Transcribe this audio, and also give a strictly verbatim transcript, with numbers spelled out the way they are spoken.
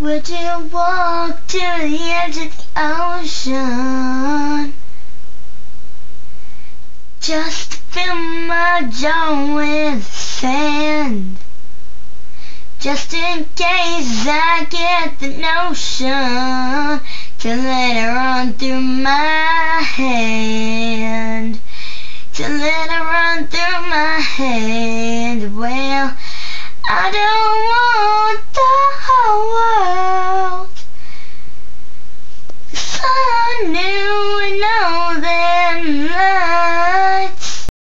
Would you walk to the edge of the ocean just to fill my jaw with sand? Just in case I get the notion to let it run through my hand, to let it run through my hand. Well, I don't want